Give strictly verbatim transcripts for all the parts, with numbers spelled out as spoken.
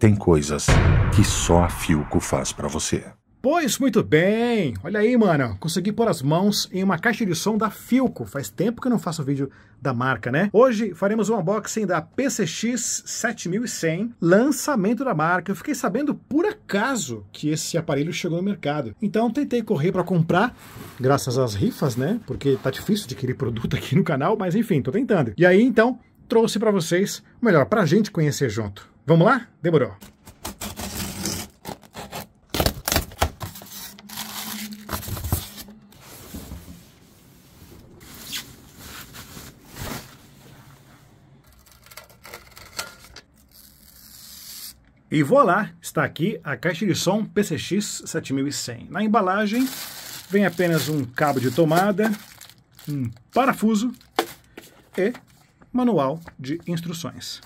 Tem coisas que só a Philco faz pra você. Pois muito bem, olha aí, mano, consegui pôr as mãos em uma caixa de som da Philco. Faz tempo que eu não faço vídeo da marca, né? Hoje faremos um unboxing da P C X sete mil e cem, lançamento da marca. Eu fiquei sabendo por acaso que esse aparelho chegou no mercado. Então tentei correr para comprar, graças às rifas, né? Porque tá difícil adquirir produto aqui no canal, mas enfim, tô tentando. E aí então trouxe para vocês, melhor, pra gente conhecer junto. Vamos lá? Demorou. E voilá, está aqui a caixa de som P C X sete mil e cem. Na embalagem vem apenas um cabo de tomada, um parafuso e manual de instruções.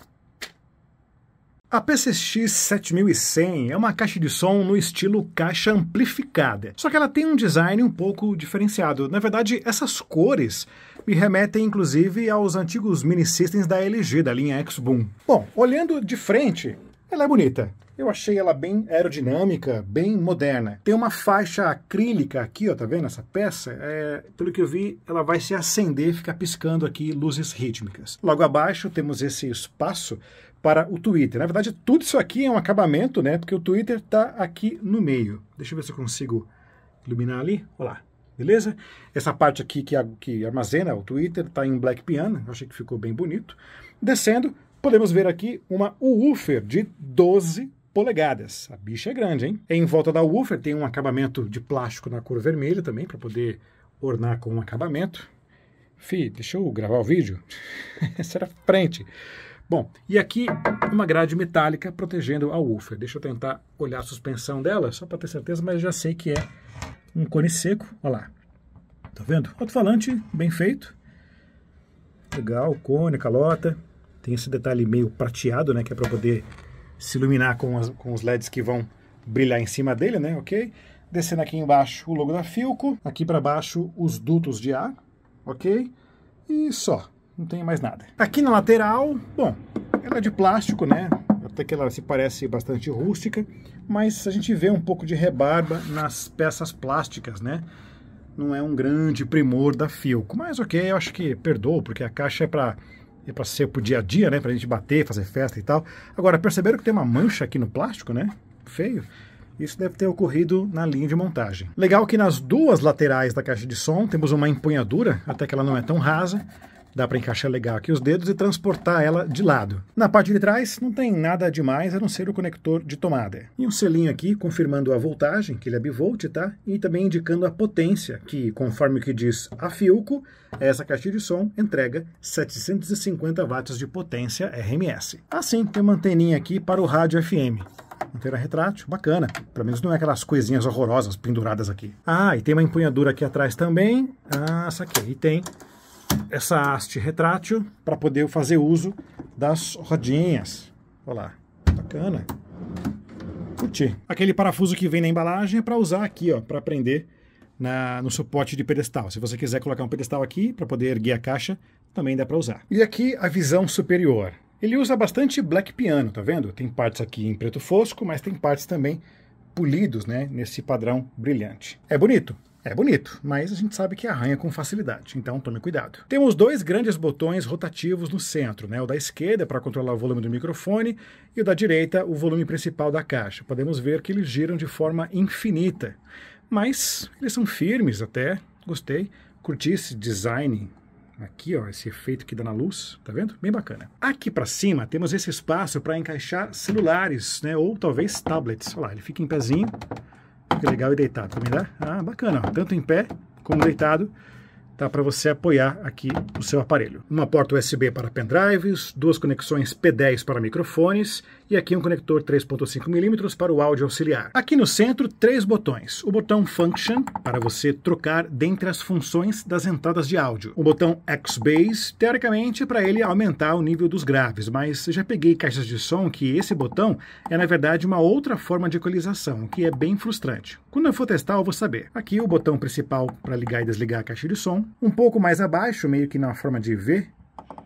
A P C X sete mil e cem é uma caixa de som no estilo caixa amplificada, só que ela tem um design um pouco diferenciado. Na verdade, essas cores me remetem inclusive aos antigos mini systems da L G, da linha X-Boom. Bom, olhando de frente, ela é bonita. Eu achei ela bem aerodinâmica, bem moderna. Tem uma faixa acrílica aqui, ó, tá vendo essa peça? É, pelo que eu vi, ela vai se acender e ficar piscando aqui luzes rítmicas. Logo abaixo temos esse espaço para o tweeter. Na verdade, tudo isso aqui é um acabamento, né? Porque o tweeter está aqui no meio. Deixa eu ver se eu consigo iluminar ali. Olha lá. Beleza? Essa parte aqui que, que armazena o tweeter está em black piano. Eu achei que ficou bem bonito. Descendo, podemos ver aqui uma woofer de doze polegadas. A bicha é grande, hein? Em volta da woofer tem um acabamento de plástico na cor vermelha também, para poder ornar com um acabamento. Fih, deixa eu gravar o vídeo. Essa era a frente. Bom, e aqui uma grade metálica protegendo a woofer. Deixa eu tentar olhar a suspensão dela, só para ter certeza, mas já sei que é um cone seco. Olha lá. Tá vendo? Alto-falante bem feito. Legal, cone, calota. Tem esse detalhe meio prateado, né, que é para poder se iluminar com, as, com os L E Ds que vão brilhar em cima dele, né, ok? Descendo aqui embaixo o logo da Philco, aqui para baixo os dutos de ar, ok? E só, não tem mais nada. Aqui na lateral, bom, ela é de plástico, né, até que ela se parece bastante rústica, mas a gente vê um pouco de rebarba nas peças plásticas, né? Não é um grande primor da Philco, mas ok, eu acho que perdoa, porque a caixa é para... é para ser pro dia a dia, né? Pra gente bater, fazer festa e tal. Agora, perceberam que tem uma mancha aqui no plástico, né? Feio. Isso deve ter ocorrido na linha de montagem. Legal que nas duas laterais da caixa de som temos uma empunhadura, até que ela não é tão rasa. Dá para encaixar legal aqui os dedos e transportar ela de lado. Na parte de trás não tem nada demais a não ser o conector de tomada. E um selinho aqui confirmando a voltagem, que ele é bivolt, tá? E também indicando a potência, que conforme o que diz a Philco, essa caixa de som entrega setecentos e cinquenta watts de potência R M S. Assim, tem uma anteninha aqui para o rádio F M. Antena retrátil, bacana. Pelo menos não é aquelas coisinhas horrorosas penduradas aqui. Ah, e tem uma empunhadura aqui atrás também. Ah, essa aqui. E tem essa haste retrátil para poder fazer uso das rodinhas. Olha lá, bacana. Curti. Aquele parafuso que vem na embalagem é para usar aqui, ó, para prender na, no suporte de pedestal. Se você quiser colocar um pedestal aqui para poder erguer a caixa, também dá para usar. E aqui a visão superior. Ele usa bastante black piano, tá vendo? Tem partes aqui em preto fosco, mas tem partes também polidos, né, nesse padrão brilhante. É bonito? É bonito, mas a gente sabe que arranha com facilidade, então tome cuidado. Temos dois grandes botões rotativos no centro, né? O da esquerda para controlar o volume do microfone e o da direita o volume principal da caixa. Podemos ver que eles giram de forma infinita, mas eles são firmes até, gostei. Curti esse design aqui, ó, esse efeito que dá na luz, tá vendo? Bem bacana. Aqui para cima temos esse espaço para encaixar celulares, né? Ou talvez tablets. Olha lá, ele fica em pezinho. Fica legal e deitado também, dá? Ah, bacana, ó. Tanto em pé como deitado, tá para você apoiar aqui o seu aparelho. Uma porta U S B para pendrives, duas conexões P dez para microfones e aqui um conector três ponto cinco milímetros para o áudio auxiliar. Aqui no centro, três botões. O botão Function, para você trocar dentre as funções das entradas de áudio. O botão X-Bass, teoricamente, para ele aumentar o nível dos graves, mas já peguei caixas de som que esse botão é, na verdade, uma outra forma de equalização, que é bem frustrante. Quando eu for testar, eu vou saber. Aqui o botão principal para ligar e desligar a caixa de som. Um pouco mais abaixo, meio que na forma de V,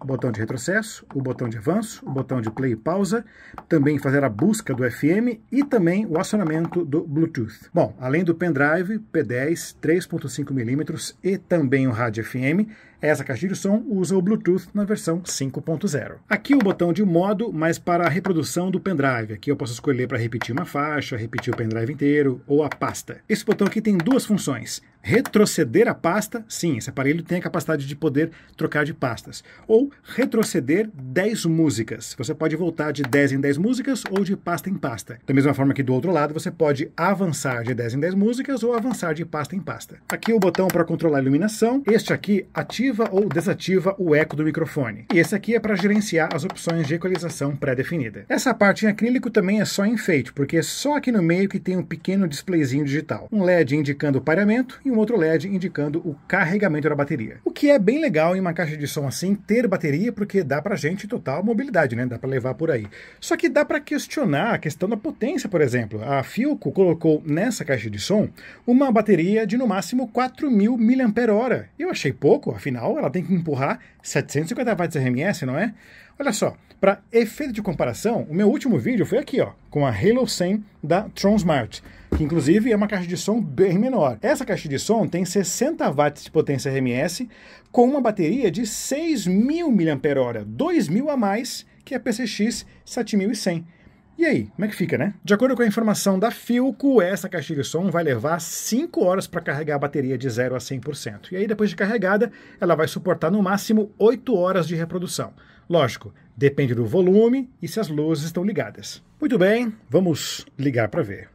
o botão de retrocesso, o botão de avanço, o botão de play e pausa, também fazer a busca do F M e também o acionamento do Bluetooth. Bom, além do pendrive P dez três ponto cinco milímetros e também o rádio F M, essa caixa de som usa o Bluetooth na versão cinco ponto zero. Aqui o botão de modo, mas para a reprodução do pendrive. Aqui eu posso escolher para repetir uma faixa, repetir o pendrive inteiro ou a pasta. Esse botão aqui tem duas funções. Retroceder a pasta, sim, esse aparelho tem a capacidade de poder trocar de pastas. Ou retroceder dez músicas. Você pode voltar de dez em dez músicas ou de pasta em pasta. Da mesma forma que do outro lado você pode avançar de dez em dez músicas ou avançar de pasta em pasta. Aqui o botão para controlar a iluminação. Este aqui ativa ou desativa o eco do microfone. E esse aqui é para gerenciar as opções de equalização pré-definida. Essa parte em acrílico também é só enfeite, porque é só aqui no meio que tem um pequeno displayzinho digital. Um L E D indicando o pareamento e um outro L E D indicando o carregamento da bateria. O que é bem legal em uma caixa de som assim, ter bateria, porque dá pra gente total mobilidade, né? Dá pra levar por aí. Só que dá pra questionar a questão da potência, por exemplo. A Philco colocou nessa caixa de som uma bateria de no máximo quatro mil miliampères-hora. Eu achei pouco, afinal ela tem que empurrar setecentos e cinquenta watts R M S, não é? Olha só, para efeito de comparação, o meu último vídeo foi aqui, ó, com a Halo cem da Tronsmart, que inclusive é uma caixa de som bem menor. Essa caixa de som tem sessenta watts de potência R M S com uma bateria de seis mil miliampères-hora, dois mil a mais que a P C X sete mil e cem. E aí, como é que fica, né? De acordo com a informação da Philco, essa caixa de som vai levar cinco horas para carregar a bateria de zero a cem por cento. E aí, depois de carregada, ela vai suportar no máximo oito horas de reprodução. Lógico, depende do volume e se as luzes estão ligadas. Muito bem, vamos ligar para ver.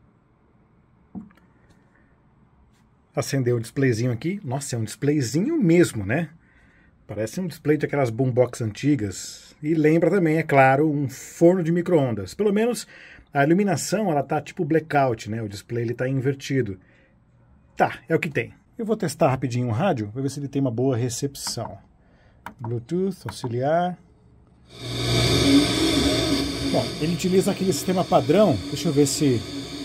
Acendeu o displayzinho aqui. Nossa, é um displayzinho mesmo, né? Parece um display de aquelas boombox antigas. E lembra também, é claro, um forno de micro-ondas. Pelo menos a iluminação, ela tá tipo blackout, né? O display ele tá invertido. Tá, é o que tem. Eu vou testar rapidinho o rádio, vou ver se ele tem uma boa recepção. Bluetooth, auxiliar. Bom, ele utiliza aquele sistema padrão. Deixa eu ver se...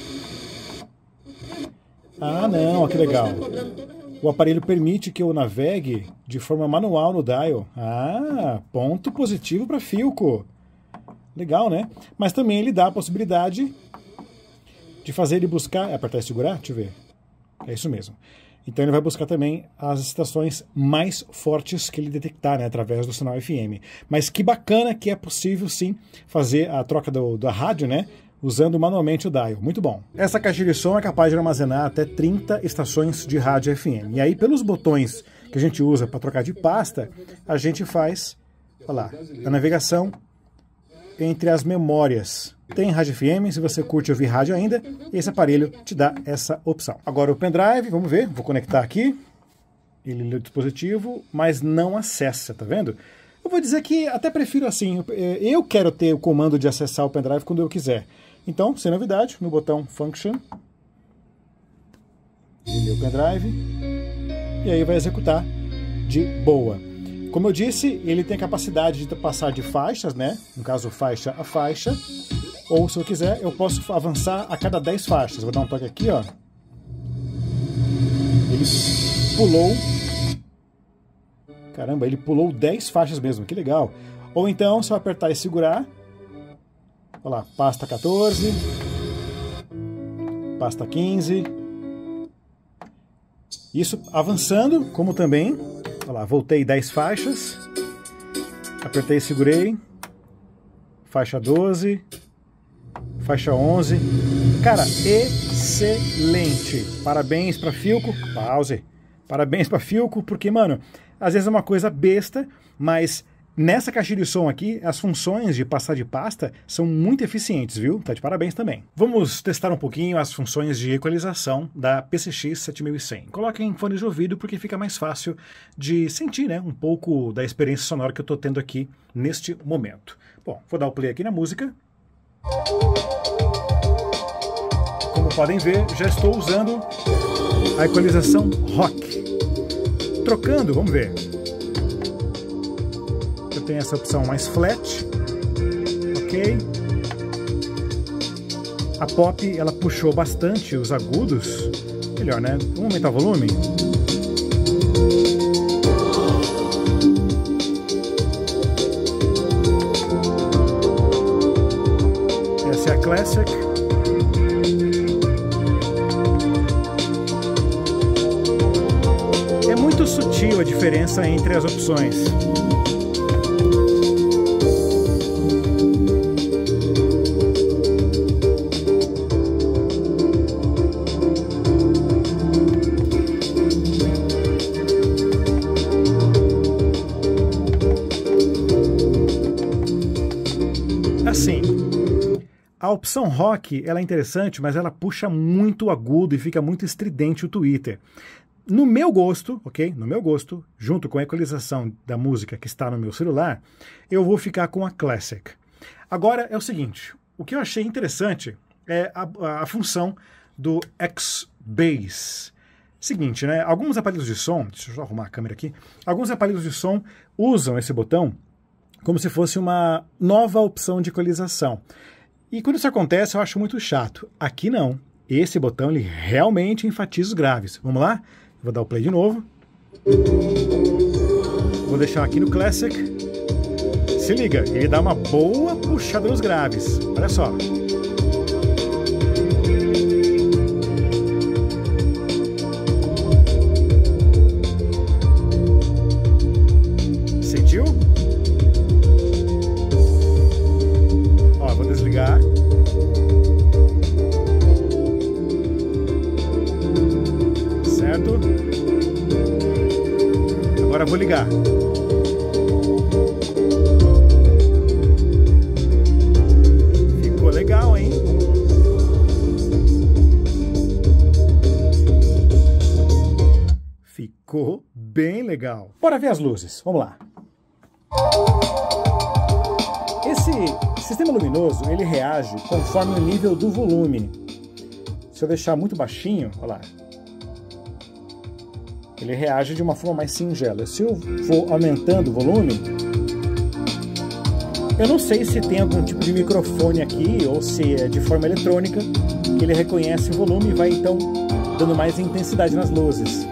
Ah, não, que legal. O aparelho permite que eu navegue de forma manual no dial. Ah, ponto positivo para Philco. Legal, né? Mas também ele dá a possibilidade de fazer ele buscar... Apertar e segurar? Deixa eu ver. É isso mesmo. Então ele vai buscar também as estações mais fortes que ele detectar, né, através do sinal F M. Mas que bacana que é possível, sim, fazer a troca do, da rádio, né? Usando manualmente o dial. Muito bom. Essa caixa de som é capaz de armazenar até trinta estações de rádio F M. E aí, pelos botões que a gente usa para trocar de pasta, a gente faz, olha lá, a navegação entre as memórias. Tem rádio F M, se você curte ouvir rádio ainda, esse aparelho te dá essa opção. Agora o pendrive, vamos ver, vou conectar aqui. Ele lê o dispositivo, mas não acessa, tá vendo? Eu vou dizer que até prefiro assim, eu quero ter o comando de acessar o pendrive quando eu quiser. Então, sem novidade, no botão Function, ele lê o pendrive, e aí vai executar de boa. Como eu disse, ele tem a capacidade de passar de faixas, né? No caso, faixa a faixa. Ou, se eu quiser, eu posso avançar a cada dez faixas. Vou dar um toque aqui, ó. Ele pulou... Caramba, ele pulou dez faixas mesmo, que legal. Ou então, se eu apertar e segurar... Olha lá, pasta quatorze... Pasta quinze... Isso avançando, como também... Olha lá, voltei dez faixas... Apertei e segurei... Faixa doze... Faixa onze. Cara, excelente. Parabéns pra Philco. Pause. Parabéns pra Philco, porque, mano, às vezes é uma coisa besta, mas nessa caixa de som aqui, as funções de passar de pasta são muito eficientes, viu? Tá de parabéns também. Vamos testar um pouquinho as funções de equalização da P C X sete mil e cem. Coloquem fones de ouvido porque fica mais fácil de sentir, né, um pouco da experiência sonora que eu tô tendo aqui neste momento. Bom, vou dar o play aqui na música. Como podem ver, já estou usando a equalização rock. Trocando, vamos ver. Eu tenho essa opção mais flat. Ok. A pop, ela puxou bastante os agudos. Melhor, né? Vamos aumentar o volume. Classic. É muito sutil a diferença entre as opções. Assim, a opção rock ela é interessante, mas ela puxa muito agudo e fica muito estridente o Twitter. No meu gosto, ok? No meu gosto, junto com a equalização da música que está no meu celular, eu vou ficar com a Classic. Agora é o seguinte, o que eu achei interessante é a, a, a função do X-Bass. Seguinte, né? Alguns aparelhos de som, deixa eu só arrumar a câmera aqui, alguns aparelhos de som usam esse botão como se fosse uma nova opção de equalização. E quando isso acontece, eu acho muito chato. Aqui não. Esse botão ele realmente enfatiza os graves. Vamos lá? Vou dar o play de novo. Vou deixar aqui no Classic. Se liga, ele dá uma boa puxada nos graves. Olha só. Sentiu? Ó, vou desligar. Certo? Agora vou ligar. Ficou legal, hein? Ficou bem legal. Bora ver as luzes. Vamos lá. Esse sistema luminoso, ele reage conforme o nível do volume. Se eu deixar muito baixinho, olha lá, ele reage de uma forma mais singela. Se eu for aumentando o volume, eu não sei se tem algum tipo de microfone aqui ou se é de forma eletrônica, que ele reconhece o volume e vai então dando mais intensidade nas luzes.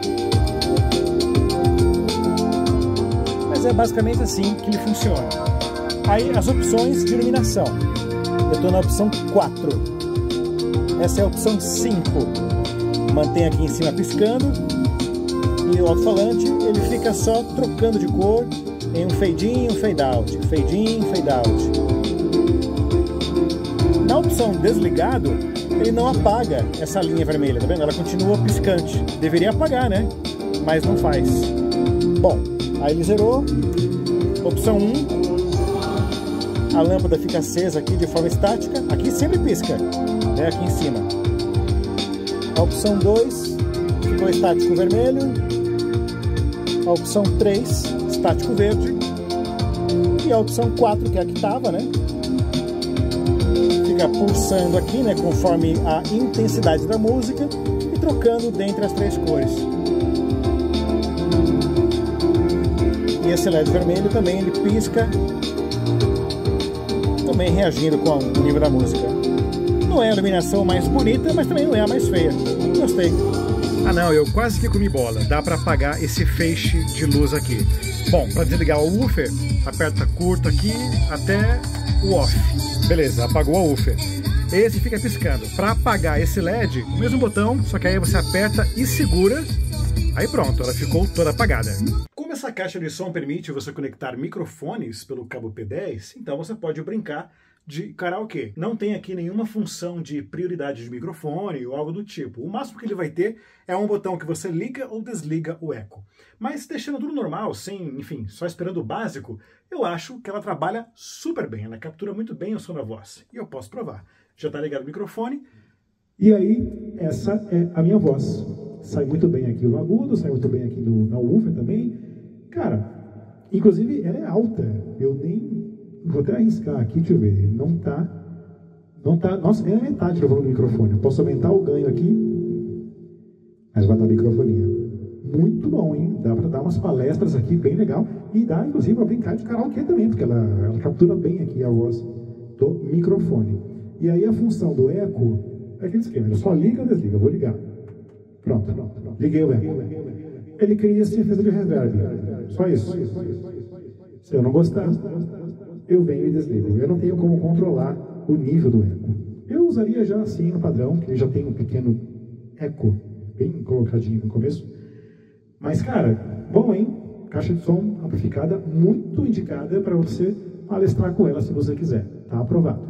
Mas é basicamente assim que ele funciona. Aí as opções de iluminação. Eu estou na opção quatro. Essa é a opção cinco. Mantém aqui em cima piscando. E o alto-falante ele fica só trocando de cor em um fade in e um fade out. Fade in, fade out. Na opção desligado, ele não apaga essa linha vermelha, tá vendo? Ela continua piscante. Deveria apagar, né? Mas não faz. Bom, aí ele zerou. Opção um. A lâmpada fica acesa aqui de forma estática. Aqui sempre pisca, né? Aqui em cima. A opção dois ficou estático vermelho. A opção três, estático verde. E a opção quatro, que é a que estava, né? Fica pulsando aqui, né? Conforme a intensidade da música e trocando dentre as três cores. E esse L E D vermelho também ele pisca, também reagindo com o nível da música. Não é a iluminação mais bonita, mas também não é a mais feia. Gostei. Ah não, eu quase que comi bola. Dá para apagar esse feixe de luz aqui. Bom, para desligar o woofer, aperta curto aqui até o off. Beleza, apagou o woofer. Esse fica piscando. Para apagar esse L E D, o mesmo botão, só que aí você aperta e segura. Aí pronto, ela ficou toda apagada. Como essa caixa de som permite você conectar microfones pelo cabo P dez, então você pode brincar de karaokê. Não tem aqui nenhuma função de prioridade de microfone ou algo do tipo. O máximo que ele vai ter é um botão que você liga ou desliga o eco. Mas deixando tudo normal, sem, enfim, só esperando o básico, eu acho que ela trabalha super bem. Ela captura muito bem o som da voz. E eu posso provar. Já está ligado o microfone. E aí, essa é a minha voz. Sai muito bem aqui no agudo, sai muito bem aqui no, na woofer também. Cara, inclusive ela é alta. Eu nem... Vou até arriscar aqui, deixa eu ver. Não tá... Não tá... Nossa, ganha metade do volume do microfone. Eu posso aumentar o ganho aqui, mas vai dar microfonia. Muito bom, hein? Dá para dar umas palestras aqui, bem legal. E dá, inclusive, para brincar de karaokê também, porque ela, ela captura bem aqui a voz do microfone. E aí a função do eco é aquele esquema. Ele só liga ou desliga. Eu vou ligar. Pronto, pronto, pronto. Liguei o eco. Ele cria esse efeito de reverb. Só isso. Se eu não gostar, eu venho e desligo. Eu não tenho como controlar o nível do eco. Eu usaria já assim no padrão, que ele já tem um pequeno eco bem colocadinho no começo. Mas, cara, bom, hein? Caixa de som amplificada, muito indicada para você palestrar com ela se você quiser. Tá aprovado.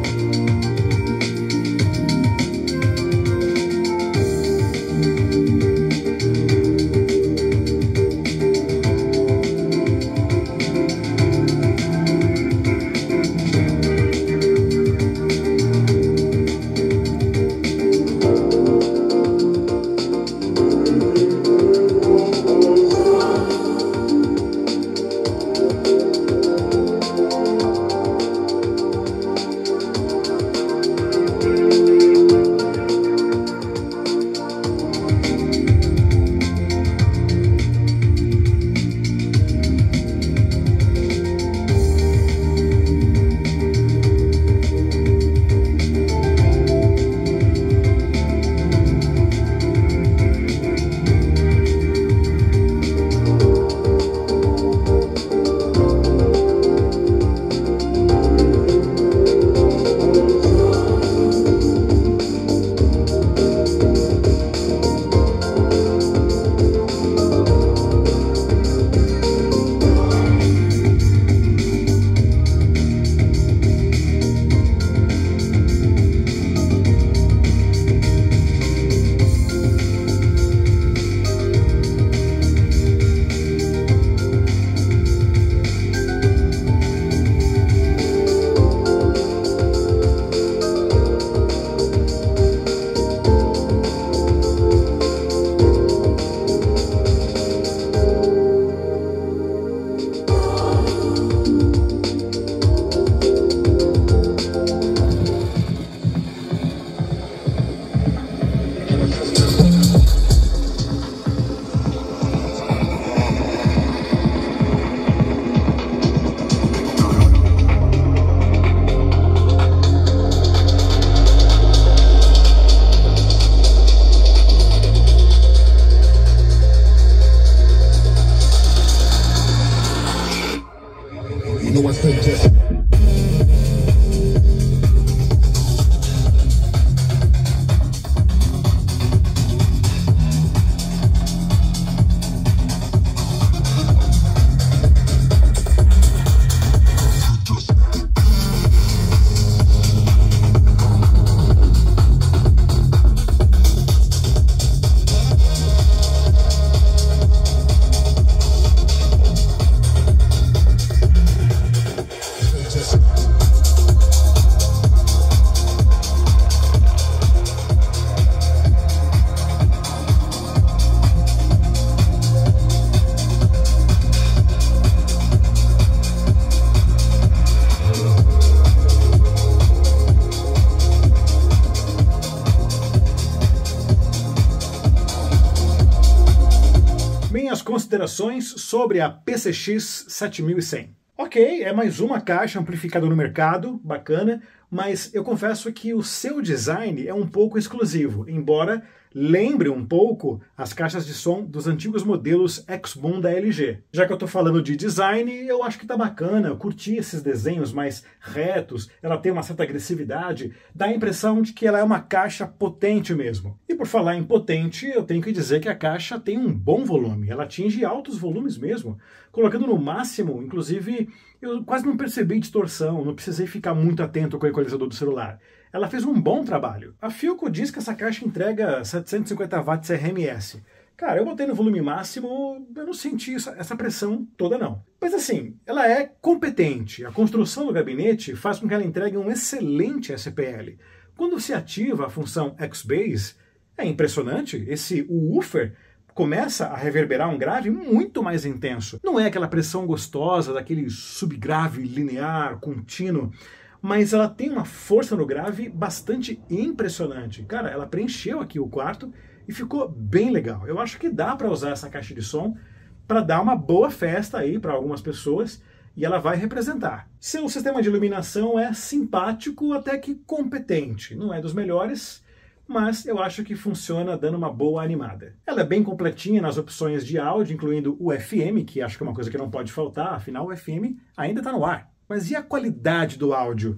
Considerações sobre a P C X sete mil e cem. Ok, é mais uma caixa amplificada no mercado, bacana, mas eu confesso que o seu design é um pouco exclusivo, embora lembre um pouco as caixas de som dos antigos modelos X-Boom da L G. Já que eu tô falando de design, eu acho que tá bacana, eu curti esses desenhos mais retos, ela tem uma certa agressividade, dá a impressão de que ela é uma caixa potente mesmo. E por falar em potente, eu tenho que dizer que a caixa tem um bom volume, ela atinge altos volumes mesmo, colocando no máximo, inclusive eu quase não percebi distorção, não precisei ficar muito atento com o equalizador do celular. Ela fez um bom trabalho. A Philco diz que essa caixa entrega setecentos e cinquenta watts R M S. Cara, eu botei no volume máximo, eu não senti essa pressão toda não. Mas assim, ela é competente. A construção do gabinete faz com que ela entregue um excelente S P L. Quando se ativa a função X-Bass, é impressionante, esse woofer começa a reverberar um grave muito mais intenso. Não é aquela pressão gostosa daquele subgrave linear, contínuo, mas ela tem uma força no grave bastante impressionante. Cara, ela preencheu aqui o quarto e ficou bem legal. Eu acho que dá para usar essa caixa de som para dar uma boa festa aí para algumas pessoas e ela vai representar. Seu sistema de iluminação é simpático até que competente. Não é dos melhores, mas eu acho que funciona dando uma boa animada. Ela é bem completinha nas opções de áudio, incluindo o F M, que acho que é uma coisa que não pode faltar, afinal o F M ainda está no ar. Mas e a qualidade do áudio?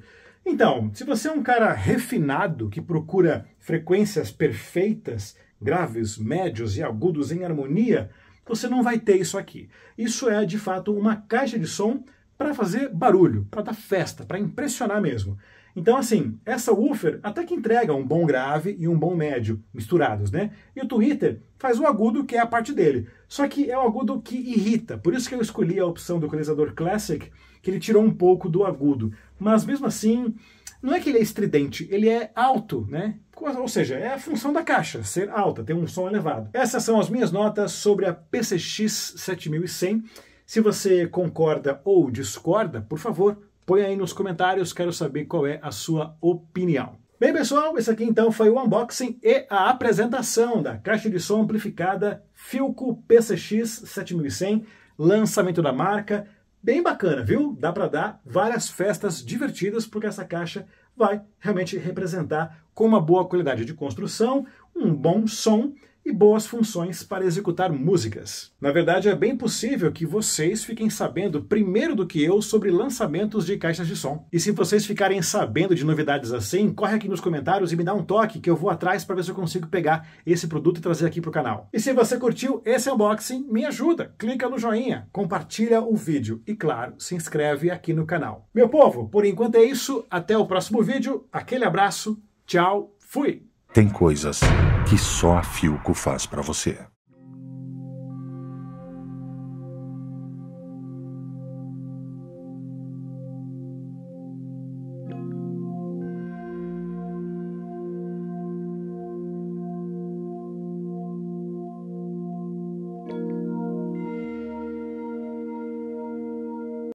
Então, se você é um cara refinado que procura frequências perfeitas, graves, médios e agudos em harmonia, você não vai ter isso aqui. Isso é, de fato, uma caixa de som para fazer barulho, para dar festa, para impressionar mesmo. Então, assim, essa woofer até que entrega um bom grave e um bom médio misturados, né? E o tweeter faz o agudo, que é a parte dele. Só que é o agudo que irrita. Por isso que eu escolhi a opção do equalizador Classic, que ele tirou um pouco do agudo. Mas mesmo assim, não é que ele é estridente, ele é alto, né? Ou seja, é a função da caixa, ser alta, ter um som elevado. Essas são as minhas notas sobre a P C X sete mil e cem. Se você concorda ou discorda, por favor, põe aí nos comentários, quero saber qual é a sua opinião. Bem, pessoal, esse aqui então foi o unboxing e a apresentação da caixa de som amplificada Philco P C X sete mil e cem, lançamento da marca. Bem bacana, viu? Dá para dar várias festas divertidas, porque essa caixa vai realmente representar com uma boa qualidade de construção, um bom som e boas funções para executar músicas. Na verdade, é bem possível que vocês fiquem sabendo primeiro do que eu sobre lançamentos de caixas de som. E se vocês ficarem sabendo de novidades assim, corre aqui nos comentários e me dá um toque que eu vou atrás para ver se eu consigo pegar esse produto e trazer aqui para o canal. E se você curtiu esse unboxing, me ajuda, clica no joinha, compartilha o vídeo e, claro, se inscreve aqui no canal. Meu povo, por enquanto é isso, até o próximo vídeo, aquele abraço, tchau, fui! Tem coisas que só a Philco faz pra você.